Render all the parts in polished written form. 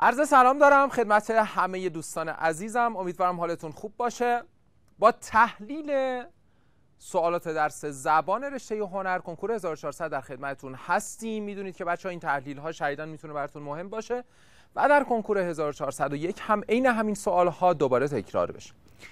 عرض سلام دارم خدمت همه دوستان عزیزم. امیدوارم حالتون خوب باشه. با تحلیل سوالات درس زبان رشته هنر کنکور 1400 در خدمتتون هستیم. میدونید که بچه‌ها این تحلیل ها شدیداً میتونه براتون مهم باشه و در کنکور 1401 هم عین همین سوال ها دوباره تکرار بشه.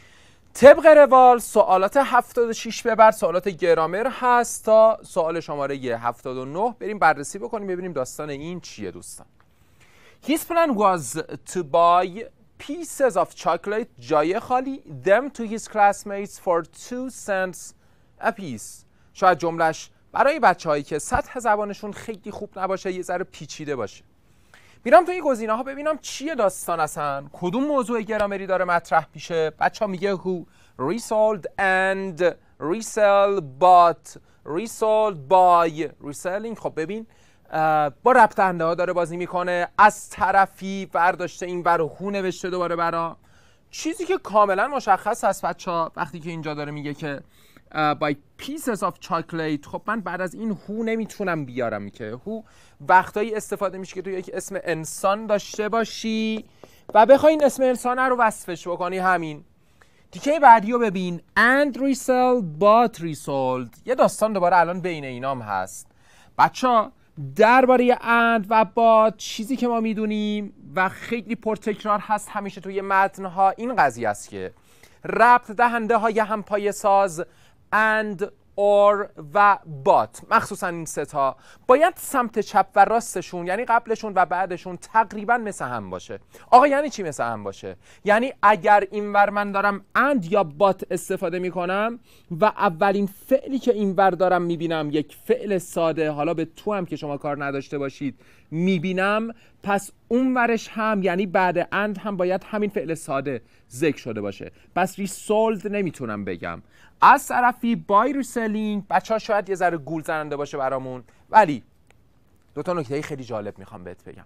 طبق روال سوالات 76 به بعد سوالات گرامر هست تا سوال شماره 79 بریم بررسی بکنیم ببینیم داستان این چیه دوستان. His plan was to buy pieces of chocolate جای خالی them to his classmates for 2 cents a piece. شاید جملش برای بچه‌هایی که سطح زبانشون خیلی خوب نباشه یه ذره پیچیده باشه. میرم توی گزینه‌ها ببینم چیه داستان اصلا، کدوم موضوع گرامری داره مطرح میشه. بچه‌ها میگه who resold and resell but resold by reselling. خب ببین با ربط دهنده ها داره بازی میکنه. از طرفی برداشته این برو هو نوشته دوباره برا چیزی که کاملا مشخص هست بچه‌ها وقتی که اینجا داره میگه که by pieces of chocolate. خب من بعد از این هو نمیتونم بیارم که هو وقتایی استفاده میشه که تو یک اسم انسان داشته باشی و بخوای این اسم انسان رو وصفش بکنی. همین دیگه بعدی رو ببین and resell but resold. یه داستان دوباره الان بین اینام هست بچه‌ها درباره and و but. چیزی که ما میدونیم و خیلی پرتکرار هست همیشه توی متن‌ها این قضیه است که ربط دهنده های همپایه ساز and or و but مخصوصا این سه تا باید سمت چپ و راستشون یعنی قبلشون و بعدشون تقریبا مثل هم باشه. آقا یعنی چی مثل هم باشه؟ یعنی اگر اینور من دارم and یا but استفاده میکنم و اولین فعلی که اینور دارم میبینم یک فعل ساده، حالا به تو هم که شما کار نداشته باشید میبینم، پس اونورش هم یعنی بعد and هم باید همین فعل ساده ذکر شده باشه. پس resold نمیتونم بگم. از طرفی بای ریسلینگ بچه‌ها شاید یه ذره گول زننده باشه برامون، ولی دو تا نکته خیلی جالب میخوام بهت بگم.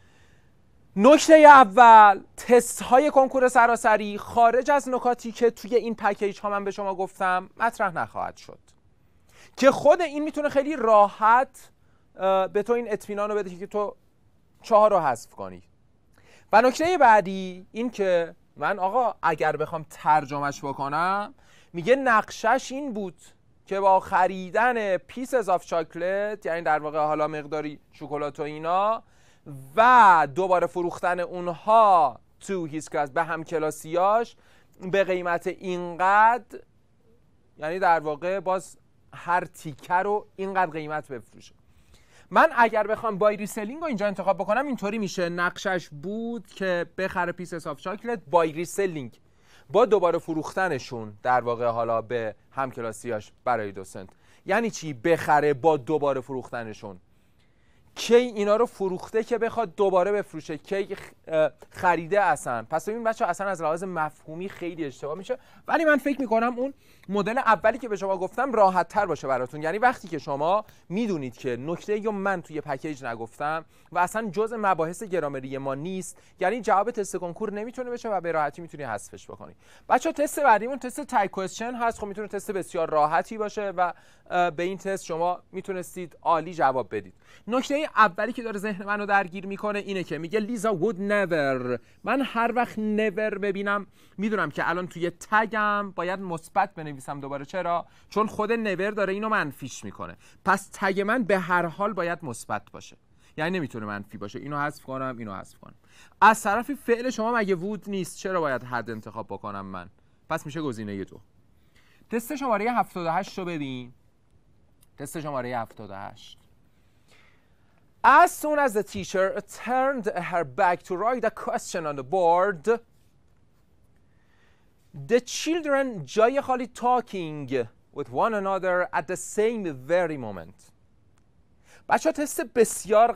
نکته اول، تست های کنکور سراسری خارج از نکاتی که توی این پکیج ها من به شما گفتم مطرح نخواهد شد که خود این میتونه خیلی راحت به تو این اطمینان رو بده که تو 4 رو حذف کنی. و نکته بعدی این که من آقا اگر بخوام ترجمهش بکنم میگه نقشش این بود که با خریدن پیسز آف چاکلت یعنی در واقع حالا مقداری شکلات و اینا و دوباره فروختن اونها تو هیس کلاس به هم کلاسیاش به قیمت اینقدر، یعنی در واقع باز هر تیکه رو اینقدر قیمت بفروشه. من اگر بخوام بای ریسلینگ رو اینجا انتخاب بکنم اینطوری میشه نقشش بود که بخره پیسز آف چاکلت بای ریسلینگ با دوباره فروختنشون در واقع حالا به همکلاسیاش برای 2 سنت. یعنی چی بخره با دوباره فروختنشون؟ کی اینا رو فروخته که بخواد دوباره بفروشه، کی خریده اصلا. پس ببین بچه اصلا از لحاظ مفهومی خیلی اشتباه میشه، ولی من فکر میکنم اون مدل اولی که به شما گفتم راحت تر باشه براتون. یعنی وقتی که شما میدونید که نکته یا من توی پکیج نگفتم و اصلا جزء مباحث گرامری ما نیست، یعنی جواب تست کنکور نمیتونه بشه و به راحتی میتونی حذفش بکنی. بچه تست بعدیمون تست تایپ کوئسچن هست. خب میتونه تست بسیار راحتی باشه و به این تست شما میتونستید عالی جواب بدید. نکته اولی که داره ذهن منو درگیر میکنه اینه که میگه لیزا would never. من هر وقت never ببینم میدونم که الان توی تگم باید مثبت بنویسم دوباره. چرا؟ چون خود never داره اینو منفیش میکنه. پس تگ من به هر حال باید مثبت باشه، یعنی نمیتونه منفی باشه. اینو حذف کنم، اینو حذف کنم. از طرف فعل شما مگه would نیست، چرا باید had انتخاب بکنم من؟ پس میشه گزینه 2. تست شماره 78 رو ببین. تست شماره 78. As soon as the teacher turned her back to write a question on the board, the children جای خالی talking with one another at the same very moment. بچه تست بسیار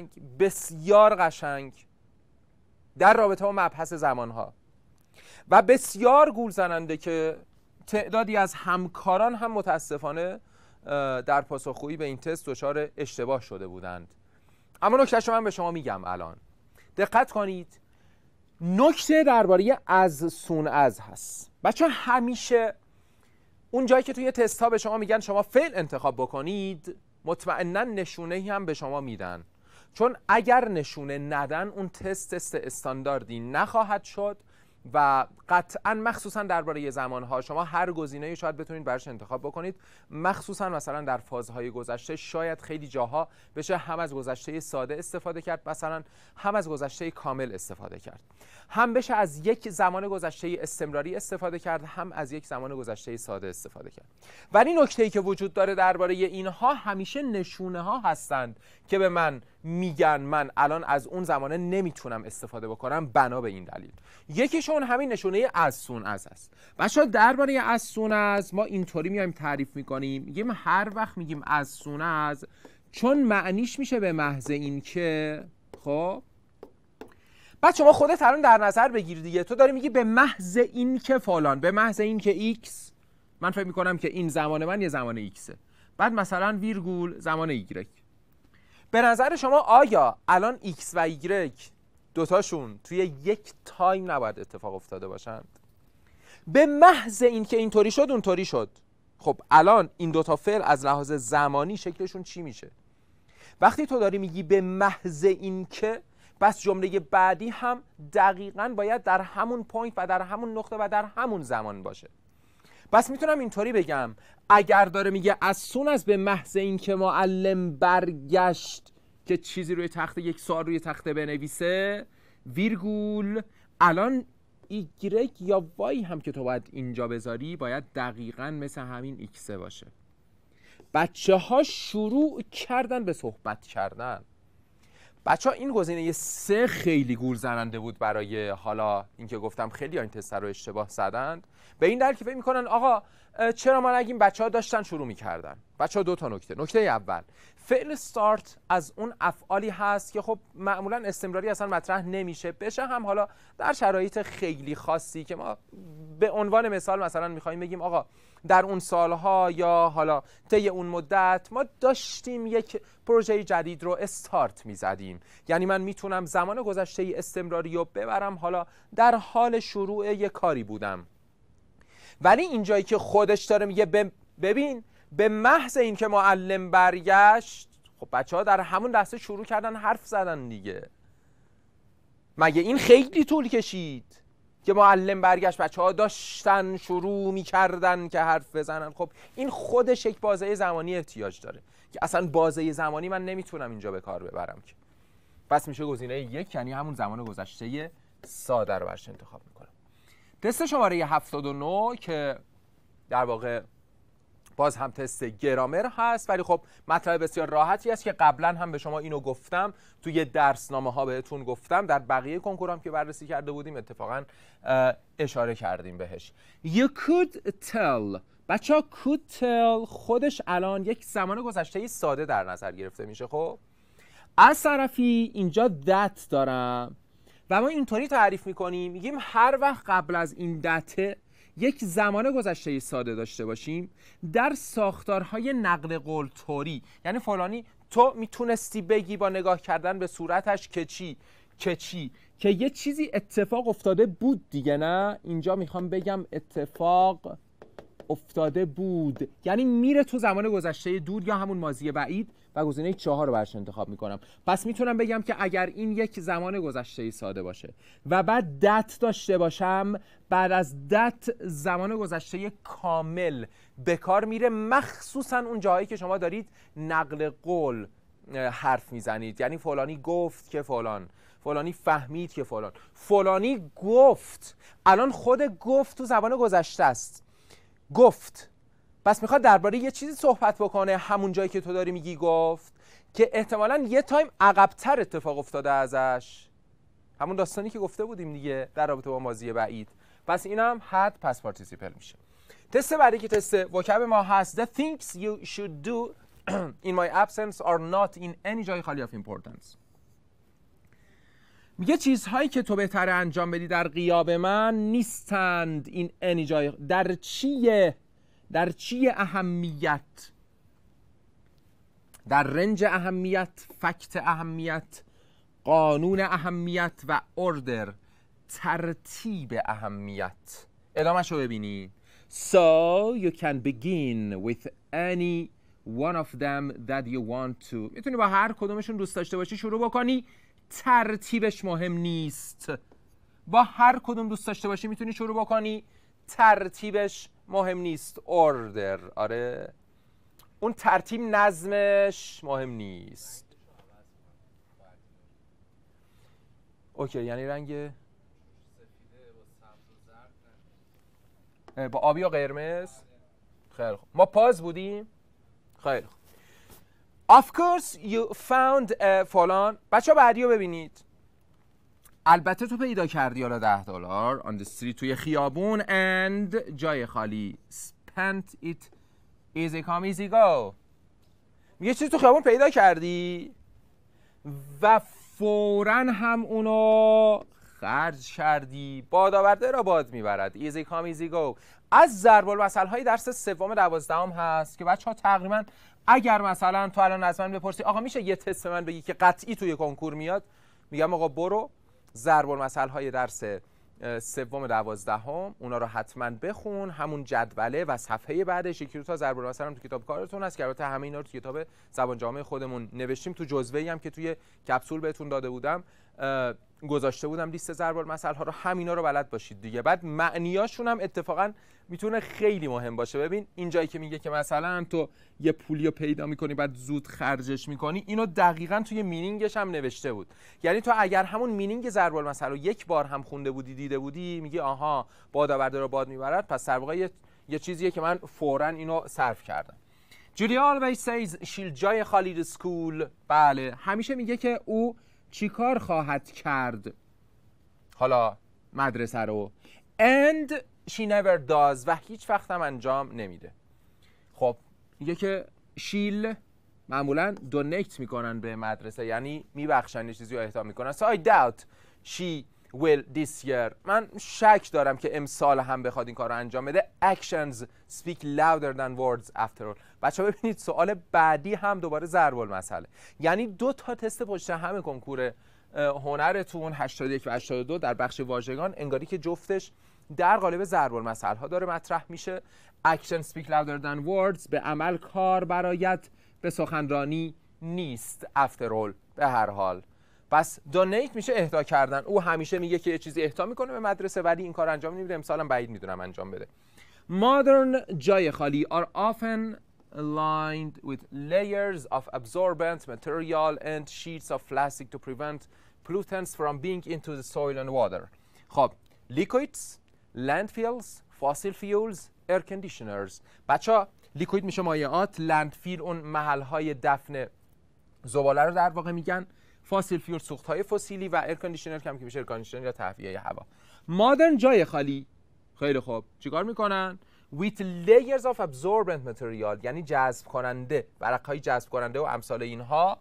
قشنگ در رابطه با مبحث زمانها و بسیار گول زننده که تعدادی از همکاران هم متاسفانه در پاسخگویی به این تست دچار اشتباه شده بودند. اما نکتهش رو من به شما میگم الان. دقت کنید. نکته درباره از سون از هست. بچه همیشه اون جایی که توی تست ها به شما میگن شما فعل انتخاب بکنید مطمئنا نشونه‌ای هم به شما میدن. چون اگر نشونه ندن اون تست استانداردی نخواهد شد و قطعا مخصوصا درباره زمانها شما هر گزینه‌ای شاید بتونید براش انتخاب بکنید، مخصوصا مثلا در فازهای گذشته شاید خیلی جاها بشه هم از گذشته ساده استفاده کرد، مثلا هم از گذشته کامل استفاده کرد، هم بشه از یک زمان گذشته استمراری استفاده کرد، هم از یک زمان گذشته ساده استفاده کرد. ولی نکته‌ای که وجود داره درباره اینها همیشه نشونه ها هستند که به من میگن من الان از اون زمانه نمیتونم استفاده بکنم بنا به این دلیل. یکیشون همین نشونه as soon as است. بچه‌ها درباره as soon as ما اینطوری میایم تعریف میکنیم، میگیم هر وقت میگیم as soon as چون معنیش میشه به محض این که، خب بعد شما خودت الان در نظر بگیر دیگه، تو داری میگی به محض این که فلان، به محض این که x، من فکر میکنم که این زمان من یه زمان xه، بعد مثلا ویرگول زمان y. به نظر شما آیا الان x و y دوتاشون توی یک تایم نباید اتفاق افتاده باشند؟ به محض این که اینطوری شد اونطوری شد. خب الان این دوتا فعل از لحاظ زمانی شکلشون چی میشه؟ وقتی تو داری میگی به محض این که، بس جمله بعدی هم دقیقاً باید در همون پوینت و در همون نقطه و در همون زمان باشه. بس میتونم اینطوری بگم اگر داره میگه از سون از به محض این که معلم برگشت که چیزی روی تخته، یک سوال روی تخته بنویسه، ویرگول الان ایگرگ یا وای هم که تو باید اینجا بذاری باید دقیقاً مثل همین ایکسه باشه. بچه ها شروع کردن به صحبت کردن. بچه ها این گزینه 3 خیلی گول زننده بود برای حالا اینکه گفتم خیلی این تست رو اشتباه زدند، به این دلیل که فکر میکنن آقا چرا ما نگیم بچه ها داشتن شروع میکردن. بچه ها 2 تا نکته. نکته اول، فعل start از اون افعالی هست که خب معمولا استمراری اصلا مطرح نمیشه، بشه هم حالا در شرایط خیلی خاصی که ما به عنوان مثال مثلا میخوایم بگیم آقا در اون سالها یا حالا طی اون مدت ما داشتیم یک پروژه جدید رو استارت میزدیم، یعنی من میتونم زمان گذشته استمراری رو ببرم حالا در حال شروع یک کاری بودم. ولی اینجایی که خودش داره میگه ببین به محض این که معلم برگشت، خب بچه ها در همون لحظه شروع کردن حرف زدن دیگه. مگه این خیلی طول کشید که معلم برگشت بچه ها داشتن شروع میکردن که حرف بزنن؟ خب این خودش یک بازه زمانی احتیاج داره که اصلا بازه زمانی من نمیتونم اینجا به کار ببرم که. پس میشه گزینه 1، یعنی همون زمان گذشته ساده رو برش انتخاب میکنم. تست شماره 79 که در واقع باز هم تست گرامر هست، ولی خب مطلب بسیار راحتی است که قبلا هم به شما اینو گفتم، توی درسنامه ها بهتون گفتم، در بقیه کنکورام که بررسی کرده بودیم اتفاقا اشاره کردیم بهش. You could tell. بچه ها could tell خودش الان یک زمان گذشته ساده در نظر گرفته میشه. خب از طرفی اینجا that دارم و ما اینطوری تعریف میکنیم، میگیم هر وقت قبل از این دته یک زمان گذشته ساده داشته باشیم در ساختارهای نقل قول طوری، یعنی فلانی تو میتونستی بگی با نگاه کردن به صورتش که چی که یه چیزی اتفاق افتاده بود دیگه، نه اینجا میخوام بگم اتفاق افتاده بود، یعنی میره تو زمان گذشته دور یا همون ماضی بعید و گزینه 4 رو برش انتخاب میکنم. پس میتونم بگم که اگر این یک زمان گذشته ساده باشه و بعد دت داشته باشم، بعد از دت زمان گذشته کامل به کار میره، مخصوصا اون جاهایی که شما دارید نقل قول حرف میزنید، یعنی فلانی گفت که فلان، فلانی فهمید که فلان، فلانی گفت. الان خود گفت تو زمان گذشته است، گفت، پس میخواد درباره یه چیزی صحبت بکنه همون جایی که تو داری میگی گفت، که احتمالاً یه تایم عقب‌تر اتفاق افتاده ازش، همون داستانی که گفته بودیم دیگه در رابطه با ماضی بعید. پس اینم had past participle میشه. تست بعدی که تست وکب ما هست the things you should do in my absence are not in any جای خالی of importance. میگه چیزهایی که تو بهتره انجام بدی در غیاب من نیستند این any جای، در چیه اهمیت، در رنج اهمیت، فکت اهمیت، قانون اهمیت و اوردر، ترتیب اهمیت. ادامه‌شو ببینی. So you can begin with any one of them that you want to. میتونی با هر کدومشون دوست داشته باشی شروع بکنی. ترتیبش مهم نیست. با هر کدوم دوست داشته باشی میتونی شروع بکنی. ترتیبش مهم نیست. order. آره اون ترتیب نظمش مهم نیست. اوکی یعنی رنگ با آبی و قرمز. خیلی خوب ما پاز بودیم. خیلی خوب. Of course you found فلان. بچه بعدی رو ببینید. البته تو پیدا کردی حالا $10 on the street توی خیابون and جای خالی. Spent it easy come easy go. یه چیز تو خیابون پیدا کردی و فوراً هم اونو خرج کردی. باد آورده را باد میبرد. easy come easy go از ضرب المثل های درس سوم 12 هست که بچه ها تقریبا اگر مثلا تو الان از من بپرسی آقا میشه یه تست من بگی که قطعی توی کنکور میاد، میگم آقا برو ضرب المثل های درس سوم 12 اونا رو حتما بخون. همون جدوله و صفحه بعدش یکی دو تا ضرب المثل هم تو کتاب کارتون هست که البته همه اینا رو تو کتاب زبان جامعه خودمون نوشتیم. تو جزوه‌ای هم که توی کپسول بهتون داده بودم گذاشته بودم لیست ضرب المثل ها رو، همینا رو بلد باشید دیگه. بعد معنیاشون هم اتفاقا میتونه خیلی مهم باشه. ببین اینجایی که میگه که مثلا تو یه پولی رو پیدا میکنی بعد زود خرجش میکنی، اینو دقیقاً توی مینینگش هم نوشته بود. یعنی تو اگر همون مینینگ ضرب المثل رو یک بار هم خونده بودی دیده بودی، میگی آها باد آورده رو باد میبرد، پس در واقع یه چیزیه که من فوراً اینو صرف کردم. Julia always says she'll جای خالی school. بله همیشه میگه که او چیکار خواهد کرد حالا مدرسه رو. and she never does و هیچ وقت هم انجام نمیده. خب میگه که she'll معمولا دونیت میکنن به مدرسه، یعنی میبخشن یه چیزی رو اهدا میکنن. so I doubt she will this year. من شک دارم که امسال هم بخواد این کار رو انجام بده. actions speak louder than words after all. بچه ها ببینید سوال بعدی هم دوباره ضرب المثله، یعنی 2 تا تست پشت هم کنکور هنرتون 81 و 82 در بخش واژگان انگاری که جفتش در قالب ضرب المثل ها داره مطرح میشه. action speak louder than words به عمل کار برایت به سخنرانی نیست after all. به هر حال پس دونیت میشه اهدا کردن. او همیشه میگه که یه چیزی اهدا میکنه به مدرسه ولی این کار انجام نمیده. امسالم بعید میدونم انجام بده. modern جای خالی are often lined with layers of absorbent material and sheets of plastic to prevent pollutants from being into the soil and water. خب liquids, landfills, fossil fuels, air conditioners. بچه لیکوید میشه مایعات، لندفیل اون محلهای دفن زباله رو در واقع میگن، فاسیل فیول سوختهای فسیلی و ایر کاندیشنر که میشه ایر کاندیشنر یا تهویه هوا. مادرن جای خالی. خیلی خوب چیکار میکنن؟ with layers of absorbent material یعنی جذب کننده، ورقهای جذب کننده و امثال اینها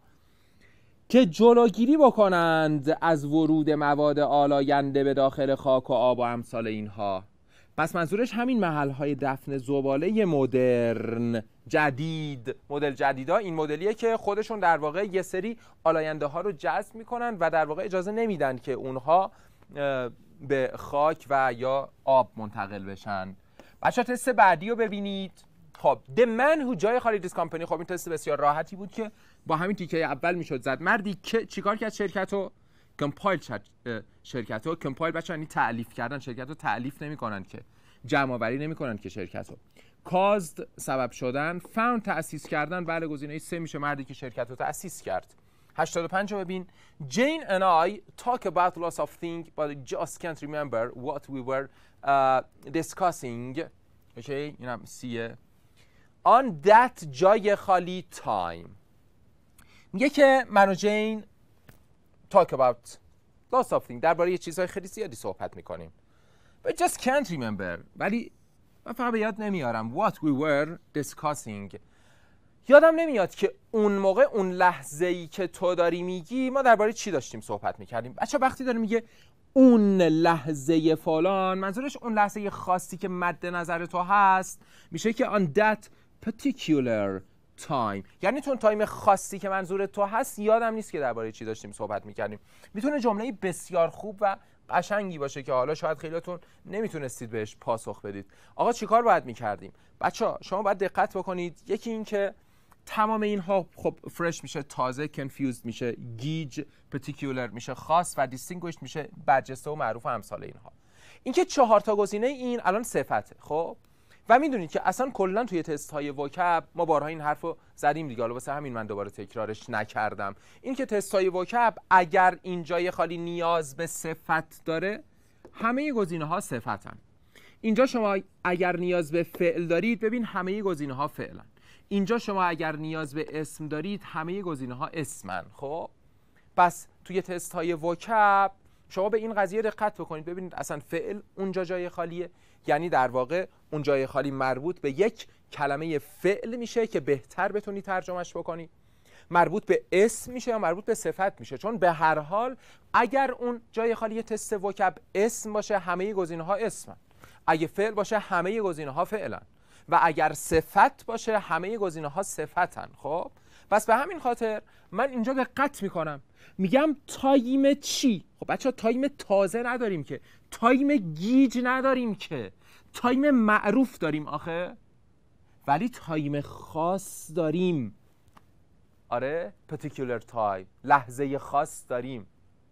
که جلوگیری بکنند از ورود مواد آلاینده به داخل خاک و آب و امثال اینها. پس منظورش همین محل‌های دفن زباله مدرن جدید. مدل جدیدا این مدلیه که خودشون در واقع یه سری آلاینده ها رو جذب میکنن و در واقع اجازه نمیدن که اونها به خاک و یا آب منتقل بشن. بچه‌ها تست بعدی رو ببینید. خب The Man Who جای خالی This Company. خب این تست بسیار راحتی بود که با همین تیکه اول میشد زد. مردی که چیکار کرد؟ شرکت رو کمپایل شرکت رو کمپایل بچه‌ها یعنی تألیف کردن. شرکت رو تألیف نمی‌کنن که، جمع آوری نمی‌کنن که شرکت رو. caused سبب شدن، found تأسیس کردن. بله گزینه 3 میشه مردی که شرکت رو تأسیس کرد. 85 رو ببین. Jane and I talk about lots of things but I just can't remember what we were discussing. اوکی اینم سیه. On that جای خالی time. میگه که من و جین talk about lots of things درباره یه چیزهای خیلی زیادی صحبت میکنیم. But just can't remember. ولی من فقط به یاد نمیارم what we were discussing. یادم نمیاد که اون موقع اون لحظه‌ای که تو داری میگی ما درباره چی داشتیم صحبت میکردیم. بچه وقتی داره میگه اون لحظه فلان، منظورش اون لحظه خاصی که مد نظر تو هست، میشه که on that particular time. یعنی تو اون تایم خاصی که منظور تو هست یادم نیست که درباره چی داشتیم صحبت میکردیم. میتونه جمله بسیار خوب و قشنگی باشه که حالا شاید خیلیاتون نمیتونستید بهش پاسخ بدید. آقا چیکار باید میکردیم؟ بچه‌ها شما باید دقت بکنید. یکی این که تمام اینها خب فرش میشه تازه، confused میشه گیج، particular میشه خاص و distinguished میشه برجسته و معروف و امثال اینها. اینکه 4 تا گزینه این الان صفته. خب و میدونید که اصلا کلا توی تست های وکب ما بارها این حرفو زدیم دیگه، حالا واسه همین من دوباره تکرارش نکردم. این که تست های وکب اگر این جای خالی نیاز به صفت داره، همه گزینه ها صفتن. اینجا شما اگر نیاز به فعل دارید، ببین همه گزینه ها فعلن. اینجا شما اگر نیاز به اسم دارید، همه گزینه ها اسمن. خب پس توی تست های وکب شما به این قضیه دقت بکنید، ببینید اصلا فعل اونجا جای خالیه، یعنی در واقع اون جای خالی مربوط به یک کلمه فعل میشه که بهتر بتونی ترجمهش بکنی، مربوط به اسم میشه یا مربوط به صفت میشه، چون به هر حال اگر اون جای خالی تست وکب اسم باشه همه گزینه ها اسمن، اگه فعل باشه همه گزینه ها فعلن و اگر صفت باشه همه گزینه ها صفتن. خب پس به همین خاطر من اینجا دقت میکنم، میگم تایم چی؟ خب بچه‌ها تایم تازه نداریم که، تایم گیج نداریم که، تایم معروف داریم آخه، ولی تایم خاص داریم. آره particular time، لحظه خاص داریم.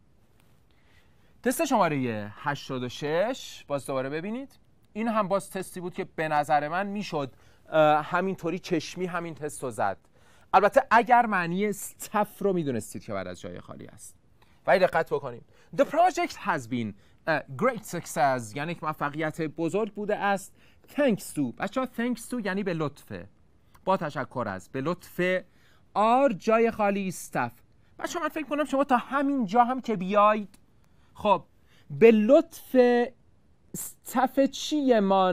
تست شماره 86 باز دوباره ببینید، این هم باز تستی بود که به نظر من میشد همینطوری چشمی همین تست رو زد، البته اگر معنی استف رو میدونستید که بعد از جای خالی است. ولی دقت بکنید The project has been a great success، یعنی یک موفقیت بزرگ بوده است. Thanks to، بچه ها thanks to یعنی به لطفه، با تشکر از، به لطف آر جای خالی staff. بچه ها من فکر کنم شما تا همین جا هم که بیاید، خب به لطف استف چیه من،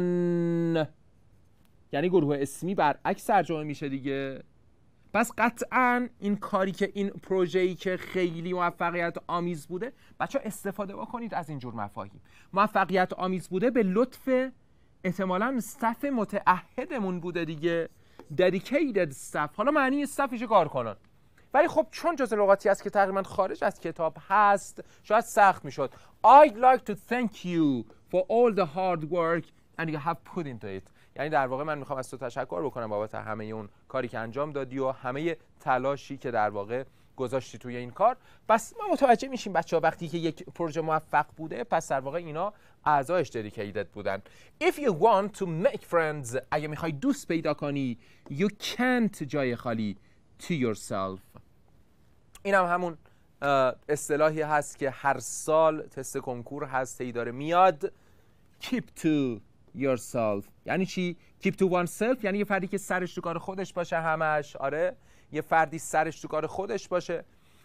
یعنی گروه اسمی برعکس ترجمه میشه دیگه. پس قطعاً این کاری که این پروژه‌ای که خیلی موفقیت آمیز بوده، بچه ها استفاده بکنید از اینجور مفاهیم. موفقیت آمیز بوده به لطف احتمالاً استف متعهدمون بوده دیگه، dedicated staff. حالا معنی استفش کار کنن، ولی خب چون جزء لغاتی است که تقریباً خارج از کتاب هست شاید سخت میشد. I'd like to thank you for all the hard work and you have put into it. یعنی در واقع من میخوام از تو تشکر بکنم بابت همه اون کاری که انجام دادی و همه تلاشی که در واقع گذاشتی توی این کار. پس ما متوجه میشیم بچه‌ها وقتی که یک پروژه موفق بوده، پس در واقع اینا اعضایش dedicated بودن. If you want to make friends، اگه میخوای دوست پیدا کنی، you can't جای خالی to yourself. این هم همون اصطلاحی هست که هر سال تست کنکور هست داره میاد، keep to yourself. یعنی چی؟ keep to oneself یعنی یه فردی که سرش تو کار خودش باشه همش. آره یه فردی سرش تو کار خودش باشه،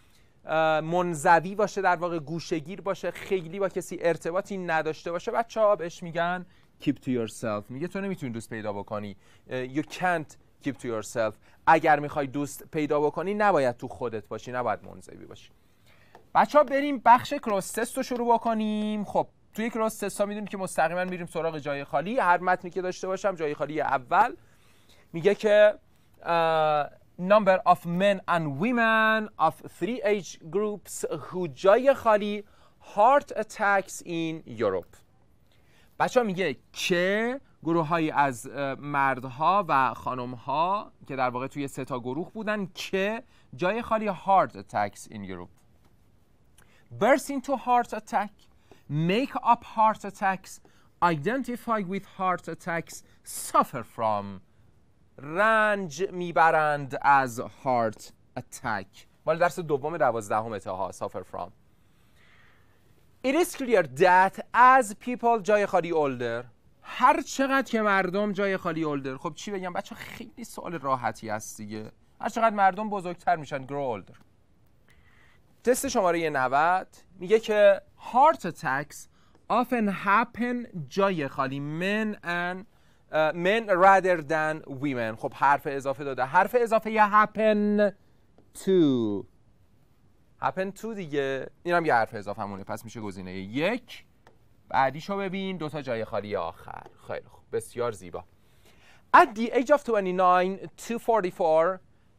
منزوی باشه، در واقع گوشه‌گیر باشه، خیلی با کسی ارتباطی نداشته باشه، بچه‌ها بهش میگن keep to yourself. میگه تو نمیتونی دوست پیدا بکنی، you can't keep to yourself. اگر میخوای دوست پیدا بکنی نباید تو خودت باشی، نباید منزوی باشی. بچه‌ها بریم بخش کراس تست رو شروع بکنیم. خب توی کراس تست ها میدونید که مستقیما میریم سراغ جای خالی. هر متنی که داشته باشم جای خالی اول میگه که number of men and women of 3 age groups who جای خالی heart attacks in Europe. بچه‌ها میگه که گروه هایی از مردها و خانم ها که در واقع توی 3 تا گروه بودن که جای خالی heart attacks in Europe. burst into heart attack، make up heart attacks، identify with heart attacks، suffer from، رنج میبرند از heart attack. مال درس دوم 12 تاها suffer from. It is clear that as people جای خالی older، هر چقدر که مردم جای خالی older، خب چی بگم بچه خیلی سوال راحتی هست دیگه، هر چقدر مردم بزرگتر میشن grow older. تست شماره 90 میگه که heart attacks often happen جای خالی men rather than women. خب حرف اضافه داده، حرف اضافه یه happen to دیگه، این هم یه حرف اضافه همونه، پس میشه گزینه 1. بعدیشو ببین، 2 تا جای خالی آخر. خیلی خوب، بسیار زیبا. At the age of 29 to 44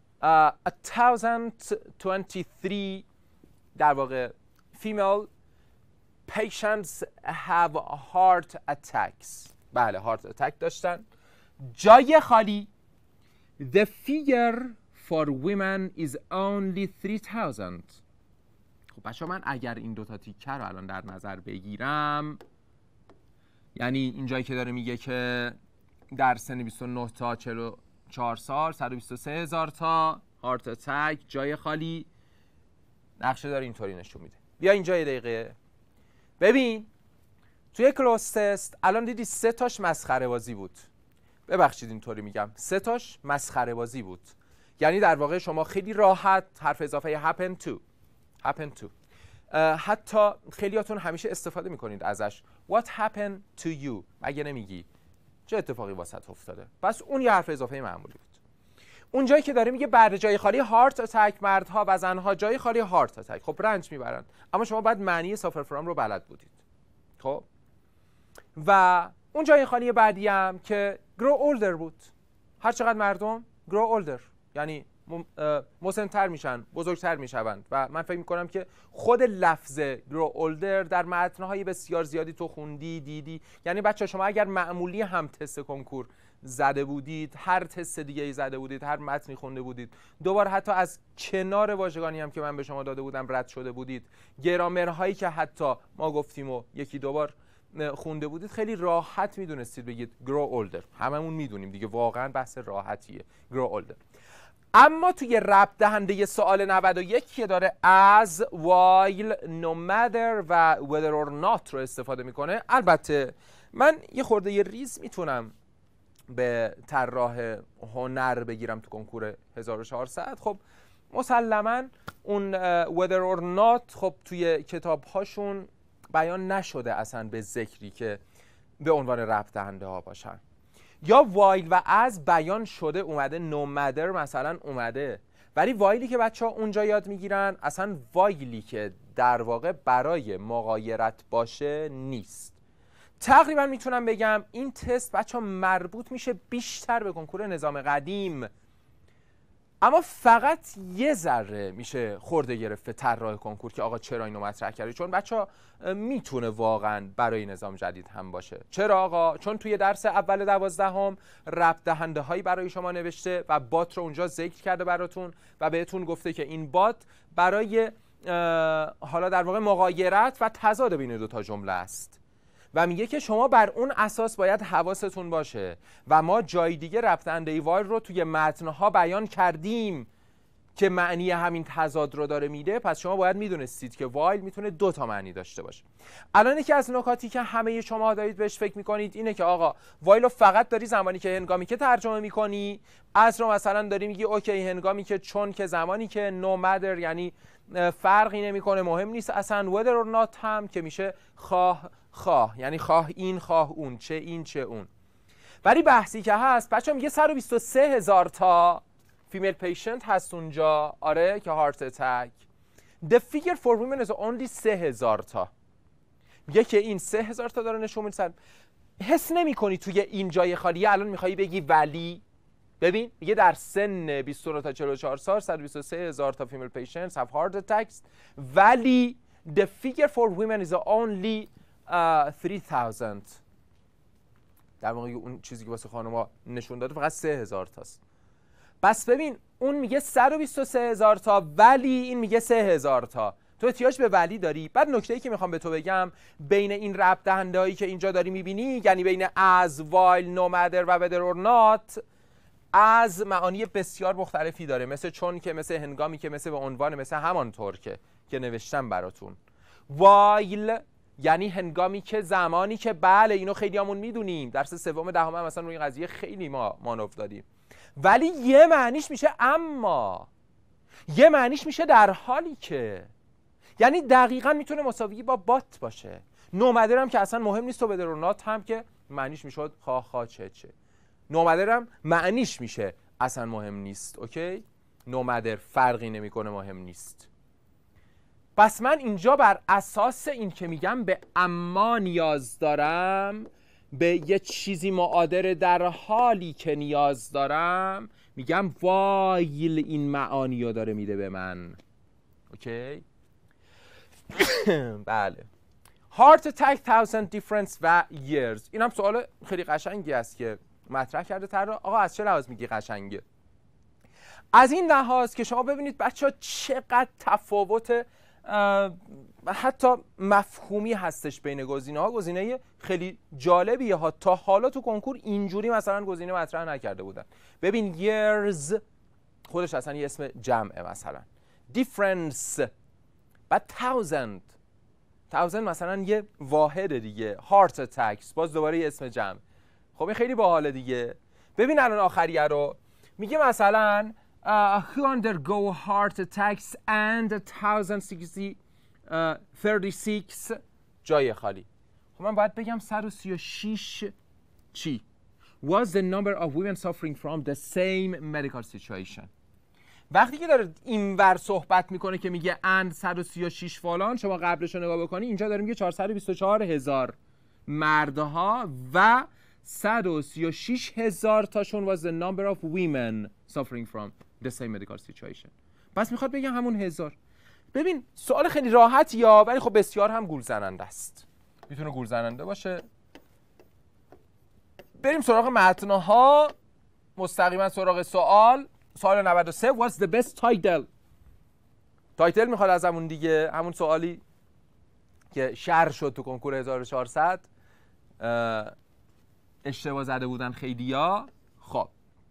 1023 در واقع female patients have heart attacks. بله heart attack داشتن. جای خالی the figure for women is only 3000. خب بچه من اگر این دوتا تیکه رو الان در نظر بگیرم، یعنی اینجایی که داره میگه که در سن 29 تا 44 سال 123,000 تا هارت اتک، جای خالی، نقشه داره اینطوری نشون میده. بیا اینجا یه دقیقه ببین، توی کلوز تست الان دیدی 3 تاش مسخره بازی بود. ببخشید اینطوری میگم، 3 تاش مسخره بازی بود. یعنی در واقع شما خیلی راحت حرف اضافه happen to حتی خیلیاتون همیشه استفاده میکنید ازش. What happened to you؟ مگه نمیگی چه اتفاقی واسط افتاده؟ پس اون یه حرف اضافه معمولی بود. اون جایی که داره میگه بعد جای خالی هارت اتک، مردها و زنها جای خالی هارت اتک، خب رنج میبرن، اما شما باید معنی سافر فرام رو بلد بودید. خب و اون جای خالی بعدی هم که grow older بود. هر چقدر مردم grow older یعنی مسن‌تر میشن، بزرگتر میشوند. و من فکر میکنم که خود لفظ grow older در متن‌های بسیار زیادی تو خوندی دیدی. یعنی بچه شما اگر معمولی هم تست کنکور زده بودید، هر تست دیگه ای زده بودید، هر متنی خونده بودید، دوباره حتی از کنار واژگانی هم که من به شما داده بودم رد شده بودید، گرامرهایی که حتی ما گفتیم و یکی دوبار خونده بودید، خیلی راحت میدونستید بگید grow older. هممون میدونیم دیگه، واقعا بحث راحتیه grow older. اما توی ربط دهنده سوال 91 که داره as, while, no matter و whether or not رو استفاده میکنه، البته من یه خورده یه ریز میتونم به طراح هنر بگیرم تو کنکور 1400. خب مسلماً اون whether or not خب توی کتاب هاشون بیان نشده اصلا به ذکری که به عنوان ربط دهنده ها باشن. یا وایل و از بیان شده اومده، نو مدر مثلا اومده، ولی وایلی که بچه ها اونجا یاد میگیرن اصلا وایلی که در واقع برای مغایرت باشه نیست. تقریبا میتونم بگم این تست بچه ها مربوط میشه بیشتر به کنکور نظام قدیم، اما فقط یه ذره میشه خورده گرفته طراح کنکور که آقا چرا اینو مطرح کردی، چون بچه‌ها میتونه واقعا برای نظام جدید هم باشه. چرا آقا؟ چون توی درس اول 12 ربط دهنده هایی برای شما نوشته و بات رو اونجا ذکر کرده براتون و بهتون گفته که این بات برای حالا در واقع مغایرت و تضاد بین دو تا جمله است و میگه که شما بر اون اساس باید حواستون باشه و ما جای دیگه ربط دهنده وایل رو توی متن‌ها بیان کردیم که معنی همین تضاد رو داره میده. پس شما باید میدونستید که وایل میتونه 2 تا معنی داشته باشه. الان یکی از نکاتی که همه شما دارید بهش فکر میکنید اینه که آقا وایل رو فقط داری زمانی که هنگامی که ترجمه میکنی، از رو مثلا داری میگی اوکی هنگامی که، چون که، زمانی که، نو مدر یعنی فرقی نمیکنه، مهم نیست اصلا، whether or not هم که میشه خواه یعنی خواه این خواه اون، چه این چه اون. ولی بحثی که هست بچه‌ها میگه 123,000 تا فیمیل پیشنت هست اونجا، آره، که هارت اتک. The figure for women is only 3,000 تا. میگه که این 3,000 تا داره نشون میده. حس نمی کنی توی این جای خالیه الان میخوایی بگی ولی؟ ببین میگه در سن 29 تا 44 سال 123,000 تا فیمیل پیشنتس have heart attacks، ولی the figure for women is only 3,000. در واقع اون چیزی که واسه خانم‌ها نشون داده فقط 3,000 تاست. بس ببین اون میگه 123,000 تا ولی این میگه 3,000 تا. تو احتیاج به ولی داری. بعد نکته‌ای که میخوام به تو بگم بین این ربط دهنده‌هایی که اینجا داری میبینی، یعنی بین as, while, no matter و whether or not، از معانی بسیار مختلفی داره، مثل چون که، مثل هنگامی که، مثل به عنوان، مثل همانطور که نوشتم براتون. while یعنی هنگامی که، زمانی که، بله اینو خیلی همون میدونیم، درس سوم دهم هم مثلا روی این قضیه خیلی ما مانور دادیم. ولی یه معنیش میشه اما، یه معنیش میشه در حالی که، یعنی دقیقاً میتونه مساوی با بات باشه. نومدر هم که اصلا مهم نیست و بدرونات هم که معنیش میشد خواه چه. نومدر هم معنیش میشه اصلا مهم نیست. اوکی؟ نومدر فرقی نمیکنه، مهم نیست. پس من اینجا بر اساس این که میگم به اما نیاز دارم، به یه چیزی معادل در حالی که نیاز دارم، میگم وایل این معانی رو داره میده به من. اوکی؟ بله. heart attack 1000 difference و years. این هم سوال خیلی قشنگی است که مطرح کرده طراح. آقا از چه لحاظ میگی قشنگه؟ از این لحاظ که شما ببینید بچه‌ها چقدر تفاوت حتی مفهومی هستش بین گزینه‌ها. گزینه خیلی جالبیه ها، تا حالا تو کنکور اینجوری مثلا گزینه مطرح نکرده بودن. ببین years خودش اصلا یه اسم جمعه، مثلا difference، بعد thousand مثلا یه واحد دیگه، heart attacks باز دوباره یه اسم جمع. خب این خیلی باحاله دیگه. ببین الان آخریه رو میگه مثلا who undergo heart attacks and 1036 جای خالی. خب من باید بگم 136 چی؟ was the number of women suffering from the same medical situation. وقتی که داره اینور صحبت میکنه که میگه and 136 فلان، شما قبلش رو نگاه بکنی اینجا داره میگه 424,000 مردها و 136,000 تاشون was the number of women suffering from the same medical situation. پس میخواد بگه همون 1000. ببین سوال خیلی راحت یا ولی خب بسیار هم گول زننده است. میتونه گول زننده باشه. بریم سراغ متن‌ها، مستقیما سراغ سوال 93 what's the best title. تایتل میخواد از همون دیگه، همون سوالی که شرح شد تو کنکور 1400 اشتباه زده بودن خیلیا. خب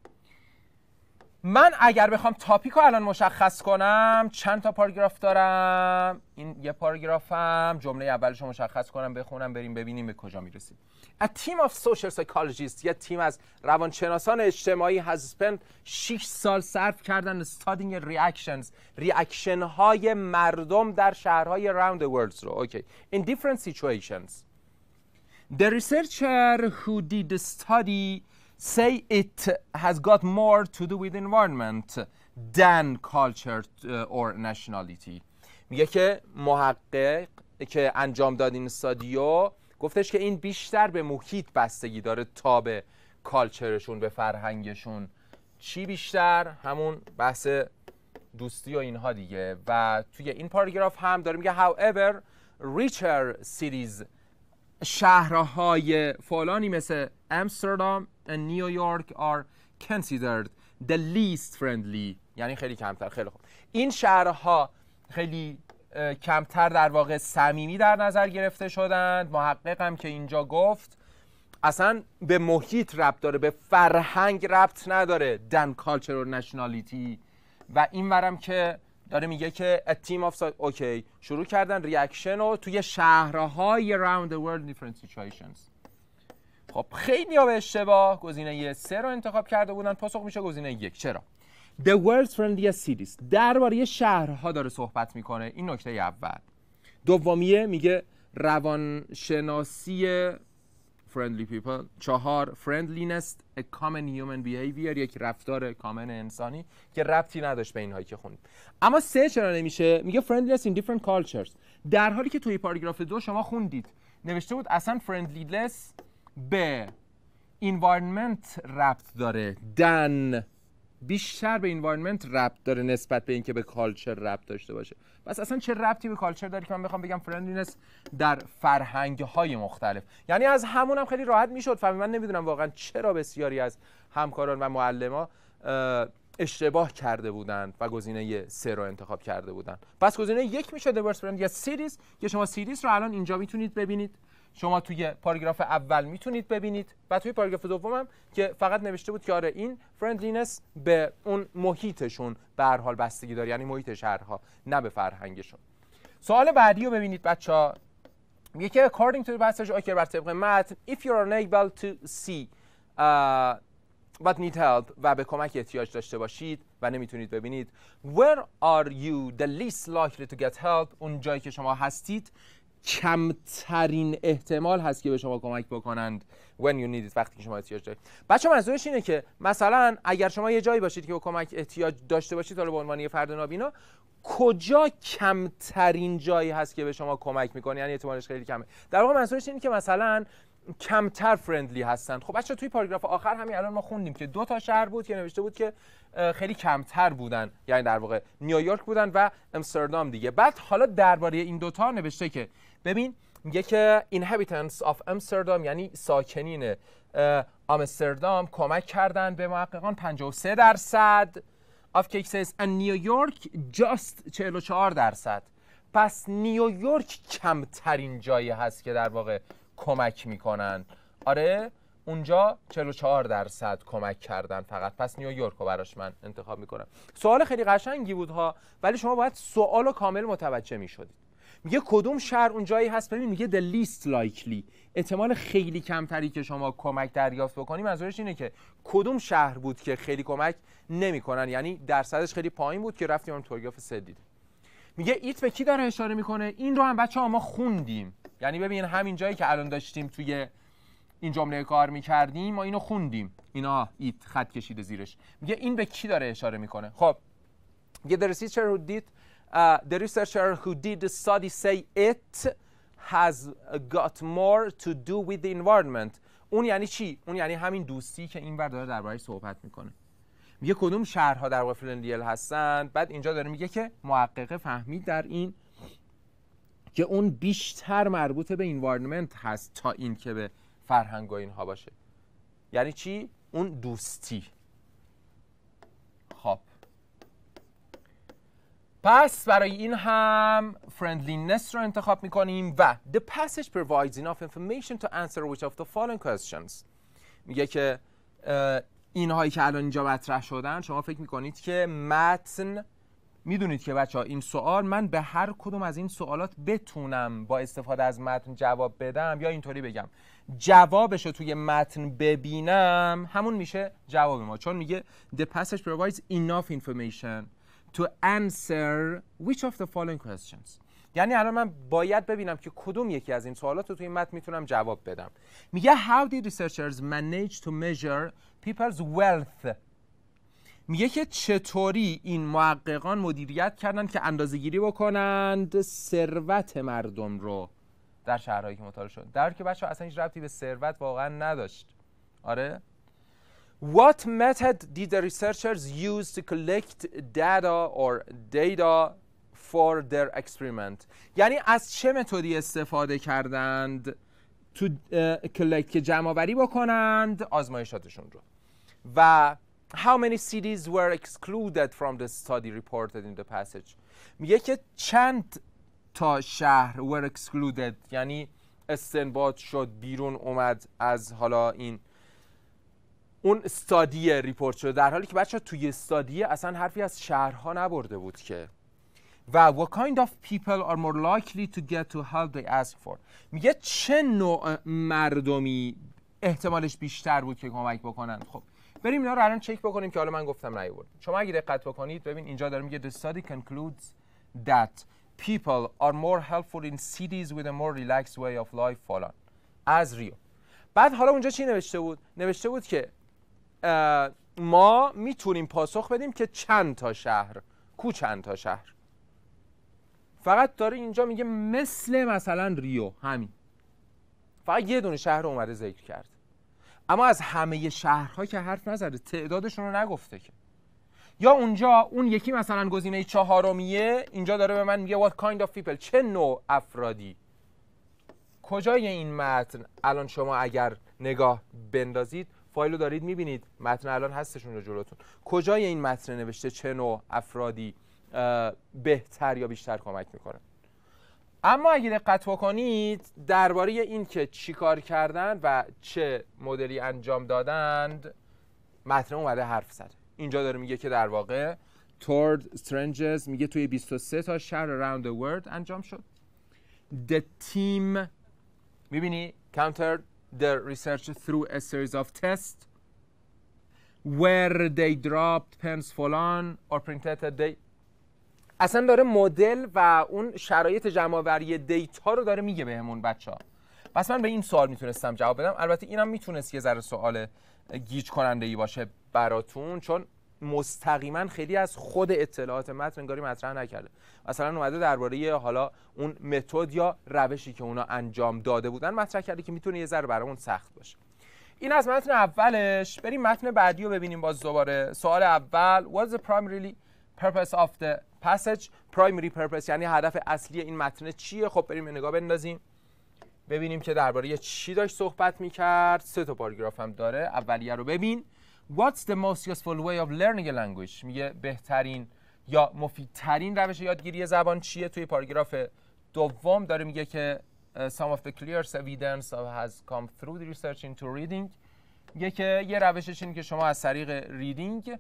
من اگر بخوام تاپیک رو الان مشخص کنم چند تا پاراگراف دارم. این یه پاراگرافم، جمله اولش رو مشخص کنم، بخونم، بریم ببینیم به کجا میرسیم. A team of social psychologists، یه تیم از روانشناسان اجتماعی has spent 6 سال صرف کردن studying reactions، ریاکشن های مردم در شهرهای around the world رو. Okay. In different situations. The researcher who did the study say it has got more to do with environment than culture or nationality. میگه که محقق که انجام داد این استادیو گفتش که این بیشتر به محیط بستگی داره تا به کالچرشون، به فرهنگشون. چی بیشتر؟ همون بحث دوستی و اینها دیگه. و توی این پاراگراف هم داره میگه however richer cities، شهرهای فلانی مثل امستردام و نیویورک are considered the least friendly، یعنی خیلی کمتر. خیلی خوب، این شهرها خیلی کمتر در واقع صمیمی در نظر گرفته شدند. محقق هم که اینجا گفت اصلا به محیط ربط داره، به فرهنگ ربط نداره، than culture or nationality. و این ورم که داره میگه که a team of اوکی شروع کردن ریاکشن رو توی شهرهای around the world different situations. خب خیلی ها به اشتباه گزینه 3 رو انتخاب کرده بودن. پاسخ میشه گزینه 1. چرا؟ The world's friendliest cities، درباره شهرها داره صحبت میکنه. این نکته اول. دومیه میگه روانشناسی friendly people. 4 friendliness a common human behavior، یک رفتار کامن انسانی که ربطی نداشت به اینهایی که خوندیم. اما 3 چرا نمیشه؟ میگه friendliness in different cultures، در حالی که توی پاراگراف 2 شما خوندید نوشته بود اصلا friendliness به environment ربط داره، than بیشتر به environment ربط داره نسبت به اینکه به کالچر ربط داشته باشه. پس اصلا چه ربطی به کالچر داره که من بخوام بگم فرندلینس در فرهنگ‌های مختلف؟ یعنی از همونم خیلی راحت میشد فهمید. من نمیدونم واقعا چرا بسیاری از همکاران و معلما اشتباه کرده بودند و گزینه 3 رو انتخاب کرده بودند. پس گزینه 1 میشه The Worst Friend یا سیریز، که شما سیریز رو الان اینجا میتونید ببینید، شما توی پاراگراف اول میتونید ببینید و توی پاراگراف دومم که فقط نوشته بود که آره این فرندلینس به اون محیطشون به هر حال بستگی داره، یعنی محیط شهرها، نه به فرهنگشون. سوال بعدی رو ببینید بچه‌ها. میگه که according to the passage اوکی بر طبق متن if you're unable to see but need help و به کمک احتیاج داشته باشید و نمیتونید ببینید where are you the least likely to get help، اون جایی که شما هستید کمترین احتمال هست که به شما کمک بکنند when you need it، وقتی که شما احتیاج دارید. بچه‌ها منظورش اینه که مثلا اگر شما یه جایی باشید که به کمک احتیاج داشته باشید، حالا به عنوان یه فرد نابینا، کجا کمترین جایی هست که به شما کمک میکنه، یعنی احتمالش خیلی کمه. در واقع منظورش اینه که مثلا کمتر فرندلی هستن. خب بچه‌ها توی پاراگراف آخر همین الان ما خوندیم که 2 تا شهر بود که نوشته بود که خیلی کمتر بودن، یعنی در واقع نیویورک بودن و امستردام دیگه. بعد حالا درباره این 2 تا نوشته که ببین میگه که inhabitants of Amsterdam، یعنی ساکنین آمستردام کمک کردن به محققان 53%، of cases and New York just 44%. پس نیویورک کمترین جایی هست که در واقع کمک میکنن. آره اونجا 44% کمک کردن فقط. پس نیویورک رو براش من انتخاب میکنم. سوال خیلی قشنگی بود ها، ولی شما باید سوال رو کامل متوجه میشدید. میگه کدوم شهر اون جایی هست؟ ببین میگه the least likely، احتمال خیلی کمتری که شما کمک دریافت بکنی. منظورش اینه که کدوم شهر بود که خیلی کمک نمیکنن، یعنی درصدش خیلی پایین بود که رفتیم اون توریگراف 3 دیدیم. میگه ایت به کی داره اشاره میکنه؟ این رو هم بچه‌ها ما خوندیم، یعنی ببین همین جایی که الان داشتیم توی این جمله کار میکردیم ما اینو خوندیم، اینا ایت خط کشیده زیرش. میگه این به کی داره اشاره میکنه؟ خب میگه the researcher who did the study say it has got more to do with the environment. اون یعنی چی؟ اون یعنی همین دوستی که این ور داره درباره‌اش صحبت میکنه. میگه کدوم شهرها در واقع فرندلیل هستن. بعد اینجا داره میگه که محقق فهمید در این که اون بیشتر مربوط به environment هست تا این که به فرهنگ و اینها باشه. یعنی چی؟ اون دوستی. خب پس برای این هم friendliness رو انتخاب میکنیم و the passage provides enough information to answer which of the following questions. میگه که اینهایی که الان اینجا مطرح شدن، شما فکر میکنید که متن، میدونید که بچه ها این سوال من به هر کدوم از این سوالات بتونم با استفاده از متن جواب بدم، یا اینطوری بگم جوابش رو توی متن ببینم، همون میشه جواب ما. چون میگه the passage provides enough information to answer which of the following questions. یعنی الان من باید ببینم که کدوم یکی از این سوالات رو توی این متن میتونم جواب بدم. میگه how did researchers manage to measure people's wealth. میگه که چطوری این محققان مدیریت کردن که اندازه‌گیری بکنند ثروت مردم رو در شهرهایی که مطالعه شد، در که بچه‌ها اصلا هیچ ربطی به ثروت واقعا نداشت. آره What method did the researchers use to collect data for their experiment. یعنی از چه متدی استفاده کردند تو collect که جمع‌آوری بکنند آزمایشاتشون رو. و how many cities were excluded from the study reported in the passage. میگه که چند تا شهر were excluded، یعنی استنباط شد، بیرون اومد از حالا این اون استادی ریپورت شده، در حالی که بچه توی استادی اصلا حرفی از شهرها نبرده بود که. و what kind of people are more likely to get to help they ask for. میگه چه نوع مردمی احتمالش بیشتر بود که کمک بکنن. خب بریم اینا رو الان چک بکنیم که حالا من گفتم نیاوردم. شما اگه دقت بکنید ببین اینجا داره میگه the study concludes that people are more helpful in cities with a more relaxed way of life فلان از ریو. بعد حالا اونجا چی نوشته بود؟ نوشته بود که ما میتونیم پاسخ بدیم که چند تا شهر، چند تا شهر. فقط داره اینجا میگه مثلا ریو، همین فقط یه دونه شهر رو اومده ذکر کرد، اما از همه شهرها که حرف نزده، تعدادشون رو نگفته که. یا اونجا اون یکی مثلا گزینه چهارمیه، اینجا داره به من میگه what kind of people، چه نوع افرادی. کجای این متن الان شما اگر نگاه بندازید، فایل رو دارید میبینید، متن الان هستشون رو جلوتون، کجای این متن نوشته چه نوع افرادی بهتر یا بیشتر کمک میکنن. اما اگه دقت بکنید درباره این که چی کار کردن و چه مدلی انجام دادند، متن اومده حرف زده. اینجا داره میگه که در واقع toward strangers، میگه توی 23 تا شهر around the world انجام شد. The team، میبینی countered the research through a series of tests where they dropped pens فلان or printed a day. اصلا داره مدل و اون شرایط جمع‌آوری دیتا رو داره میگه بهمون بچه‌ها. پس من به این سوال میتونستم جواب بدم. البته اینم میتونست یه ذره سوال گیج کننده ای باشه براتون، چون مستقیما خیلی از خود اطلاعات متن انگاری مطرح نکرده. مثلا اومده درباره حالا اون متد یا روشی که اونا انجام داده بودن مطرح کرده که میتونه یه ذره برامون سخت باشه. این از متن اولش. بریم متن بعدی رو ببینیم باز دوباره. سوال اول What's the primary purpose of the passage. primary purpose یعنی هدف اصلی این متن چیه؟ خب بریم نگاه بندازیم ببینیم که درباره چی داشت صحبت میکرد. 3 تا پاراگراف هم داره. اولیه رو ببین. What's the most useful way of learning a language؟ میگه بهترین یا مفیدترین روش یادگیری زبان چیه؟ توی پاراگراف دوم داره میگه که some of the clear evidence has come through the research into reading. میگه که یه روشش اینه که شما از طریق ریدینگ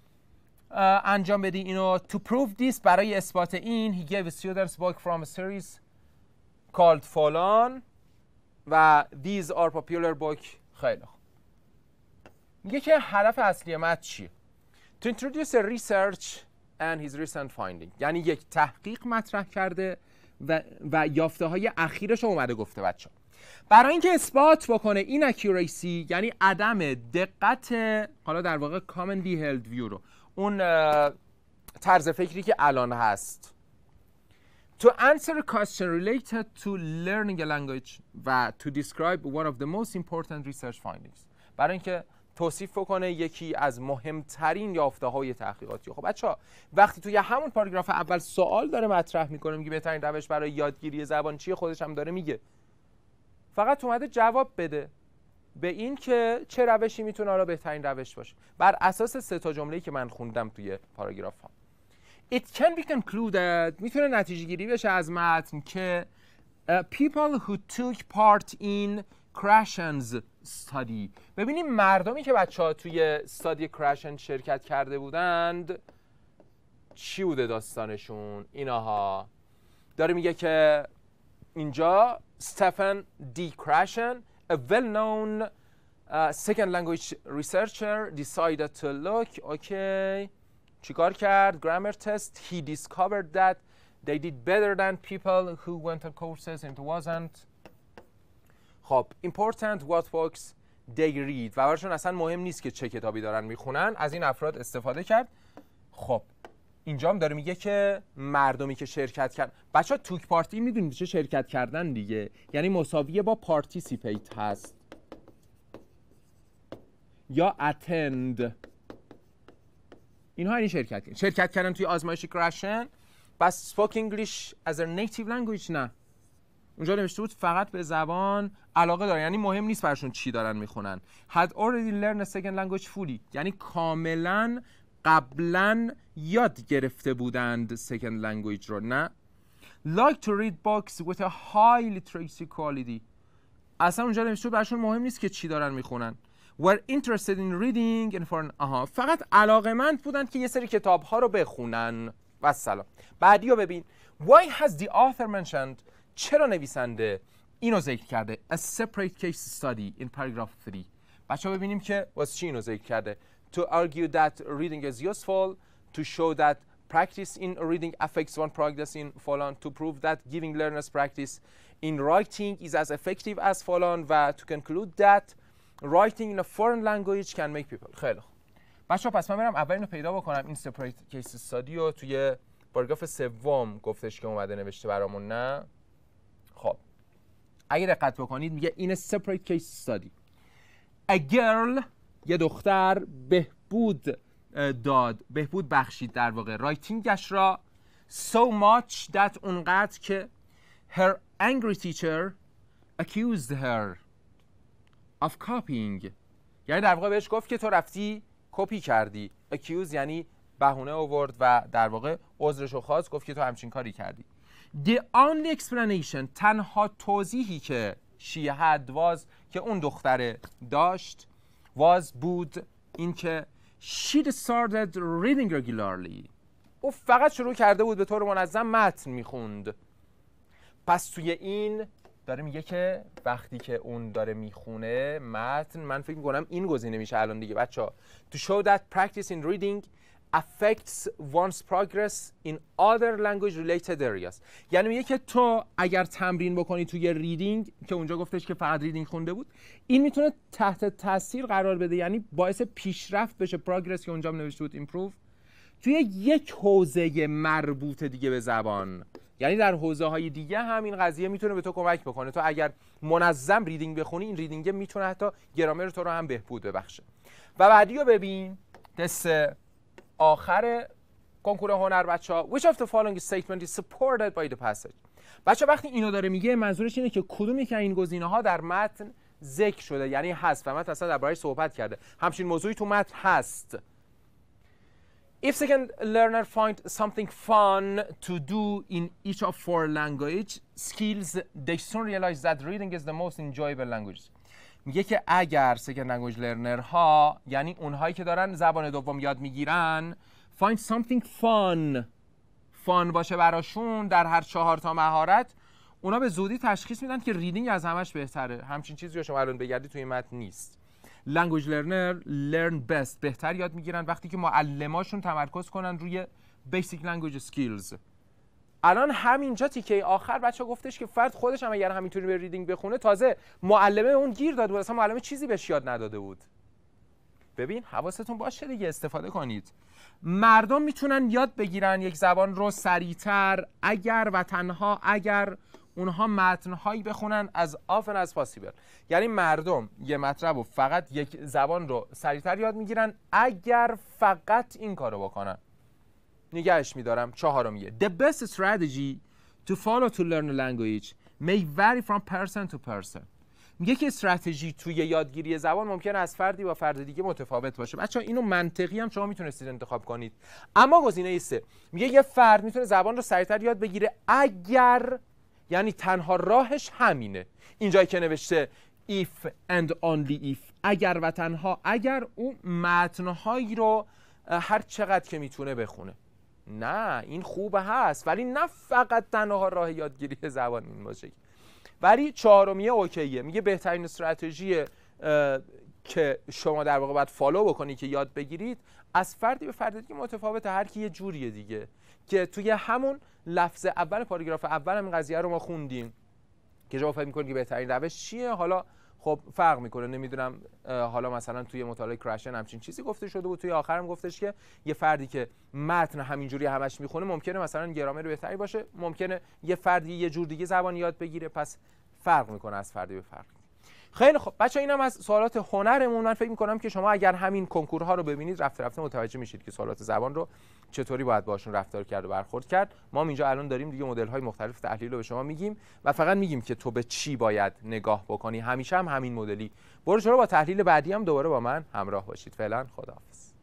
انجام بدی اینو. To prove this، برای اثبات این he gave students book from a series called فلان و these are popular book. خیلی خوب. میگه که هدف اصلی متن چیه؟ To introduce a research and his recent finding. یعنی یک تحقیق مطرح کرده و یافته های اخیرش رو اومده گفته بچه ها. برای اینکه اثبات بکنه این accuracy، یعنی عدم دقت، حالا در واقع commonly held view رو، اون طرز فکری که الان هست. To answer a question related to learning a language و to describe one of the most important research findings. برای اینکه توصیف کنه یکی از مهمترین یافته‌های تحقیقاتی. خب بچه‌ها وقتی توی همون پاراگراف اول سوال داره مطرح می‌کنه، میگه بهترین روش برای یادگیری زبان چیه، خودش هم داره میگه. فقط اومده جواب بده به این که چه روشی میتونه حالا بهترین روش باشه بر اساس سه تا جمله‌ای که من خوندم توی پاراگراف ها. It can be concluded، میتونه نتیجه گیری بشه از متن که people who took part in Krashen's study. ببینیم مردمی که بچه‌ها توی استادی کراشن شرکت کرده بودند چی بوده داستانشون. اینها داره میگه که اینجا Stephen D. Krashen, a well-known second language researcher, decided to look. Okay. چیکار کرد؟ grammar test. He discovered that they did better than people who went on courses and it wasn't. خب important what books they read. و براشون اصلا مهم نیست که چه کتابی دارن میخونن. از این افراد استفاده کرد. خب اینجا هم داره میگه که مردمی که شرکت کرد. بچه‌ها توک پارتی میدونید چه شرکت کردن دیگه، یعنی مساویه با پارتیسیپیت هست یا اتند. اینها یعنی شرکت کردن توی آزمایش کراشن. بس spoke English as a native language نه. اونجا نوشته بود فقط به زبان علاقه دارن، یعنی مهم نیست براشون چی دارن میخونن. had already learned a second language fully، یعنی کاملا قبلا یاد گرفته بودند second language رو. نه like to read books with a high literacy quality، اصلا اونجا نوشته براشون مهم نیست که چی دارن میخونن. were interested in reading and for فقط علاقه‌مند بودند که یه سری کتاب ها رو بخونن. و سلام. بعدی رو ببین. why has the author mentioned، چرا نویسنده اینو ذکر کرده a separate case study in paragraph 3. بچه ها ببینیم که واسه چی اینو ذکر کرده. to argue that reading is useful, to show that practice in reading affects one progress in فلان, to prove that giving learners practice in writing is as effective as فلان و to conclude that writing in a foreign language can make people. خیلی خوب. بچه‌ها پس من برم اول اینو پیدا بکنم. این separate case study رو توی پاراگراف سوم گفتش که اومده نوشته برامون. نه خب اگه دقت بکنید میگه این separate case study a girl، یه دختر بهبود بخشید در واقع رایتینگش را so much that اونقدر که her angry teacher accused her of copying، یعنی در واقع بهش گفت که تو رفتی کپی کردی. accuse یعنی بهونه آورد و در واقع عذرشو خواست، گفت که تو همچین کاری کردی. the only explanation، تنها توضیحی که she had was، که اون دختره داشت بود این که she started reading regularly، او فقط شروع کرده بود به طور منظم متن میخوند. پس توی این داره میگه که وقتی که اون داره میخونه متن، من فکر میکنم این گزینه میشه الان دیگه بچه‌ها. to show that practice in reading affects one's progress in other language related areas. یعنی میگه که تو اگر تمرین بکنی توی ریدینگ، که اونجا گفتش که فقط ریدینگ خونده بود، این میتونه تحت تاثیر قرار بده، یعنی باعث پیشرفت بشه. پروگرس که اونجا نوشته بود ایمپروو، توی یک حوزه مربوط دیگه به زبان، یعنی در حوزه های دیگه هم این قضیه میتونه به تو کمک بکنه. تو اگر منظم ریدینگ بخونی، این ریدینگ میتونه حتی گرامر تو رو هم بهبود ببخشه. و بعدی رو ببین، تست آخر کنکور هنر بچه‌ها. Which of the following statement is supported by the passage؟ بچه‌ها وقتی اینو داره میگه منظورش اینه که کدوم یک این گزینه‌ها در متن ذکر شده، یعنی هست و متن اصلا درباره‌اش صحبت کرده. همچین موضوعی تو متن هست. If second learner find something fun to do in each of 4 language skills, they soon realize that reading is the most enjoyable language. میگه که اگر second language learner ها، یعنی اونهایی که دارن زبان دوم یاد میگیرن، find something fun باشه براشون در هر 4 تا مهارت، اونا به زودی تشخیص میدن که ریدینگ از همش بهتره. همچین چیزی رو شما الان بگردی توی متن نیست. language learner learn best، بهتر یاد میگیرن وقتی که معلماشون تمرکز کنن روی basic language skills. الان همینجا تیکه آخر بچه‌ها گفتش که فرد خودش هم اگر همینطوری به ریدینگ بخونه، تازه معلمه اون گیر داده بود، اصلا معلمه چیزی بهش یاد نداده بود. ببین حواستون باشه دیگه، استفاده کنید. مردم میتونن یاد بگیرن یک زبان رو سریعتر اگر و تنها اگر اونها متن‌هایی بخونن از often as possible. یعنی مردم یه مطلب رو فقط یک زبان رو سریعتر یاد میگیرن اگر فقط این کارو بکنن. نگهش میدارم. 4میه. The best strategy to follow to learn a language may vary from person to person. میگه که استراتژی توی یادگیری زبان ممکنه از فردی با فرد دیگه متفاوت باشه. بچه‌ها اینو منطقی هم شما میتونستید انتخاب کنید. اما گزینه 3 میگه یه فرد میتونه زبان رو سریعتر یاد بگیره اگر، یعنی تنها راهش همینه. اینجایی که نوشته if and only if، اگر و تنها اگر اون متن‌هایی رو هر چقدر که میتونه بخونه. نه این خوبه هست، ولی نه فقط تنها راه یادگیری زبان این باشه. ولی 4میه اوکیه. میگه بهترین استراتژی که شما در واقع باید فالو بکنی که یاد بگیرید از فردی به فرد دیگه متفاوته، هر کی یه جوریه دیگه، که توی همون لفظ اول پاراگراف اول هم قضیه رو ما خوندیم که شما فکر می‌کنید که بهترین روش چیه. حالا خب فرق میکنه، نمیدونم حالا مثلا توی مطالعه کراشن همچین چیزی گفته شده بود، توی آخرم گفتش که یه فردی که متن همینجوری همش میخونه ممکنه مثلا گرامر بهتری باشه، ممکنه یه فردی یه جور دیگه زبان یاد بگیره، پس فرق میکنه از فردی به فرد. خیلی خب بچه‌ها، اینم از سوالات هنرمون. من فکر می‌کنم که شما اگر همین کنکورها رو ببینید رفته رفته متوجه میشید که سوالات زبان رو چطوری باید باشون رفتار کرد و برخورد کرد. ما هم اینجا الان داریم دیگه مدل‌های مختلف تحلیل رو به شما میگیم و فقط میگیم که تو به چی باید نگاه بکنی. همیشه هم همین مدلی. برو جلو، با تحلیل بعدی هم دوباره با من همراه باشید. فعلا خداحافظ.